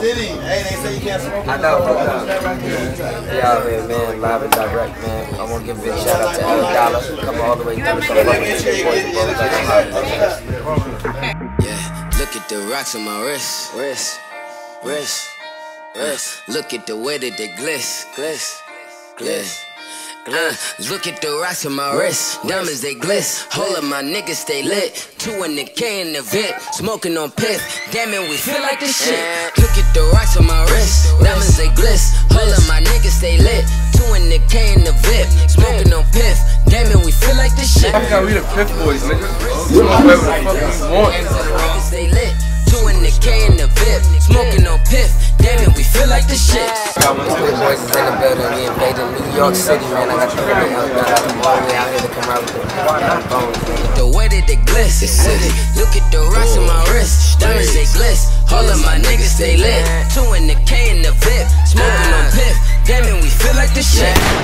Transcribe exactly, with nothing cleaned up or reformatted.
City. Hey, they say you can't smoke. I know, I know. We out here, man, live and direct, man. I want to give a big shout out to L Dollar. Come all the way through the Yeah, look at the rocks on my wrist, wrist, wrist, wrist. Look at the way that they gliss, gliss, gliss. Uh, look at the rocks on my wrist, diamonds they gliss. Hold up, my niggas stay lit. Two in the K in the vent, smoking on piff. Damn it, we feel like this shit. Look at the rocks on my wrist, diamonds they gliss. Hold up, my niggas stay lit. Two in the K in the vent, smoking on piff. Damn it, we feel like this shit. I forgot we the Piff Boys, nigga. We smoke whatever the fuck we want. Stay lit. Two in the K in the vip, smoking on piff. Damn it, we feel like this shit. Got one of the boys is in the building. We invaded New York City, man. I got the really out there. I got them all the way out here to come out with the bones, man. The way that they gliss, look at the rocks on my wrist, diamonds they gliss. All of my niggas stay lit. Two in the K in the vip, smoking on piff. Damn it, we feel like this shit.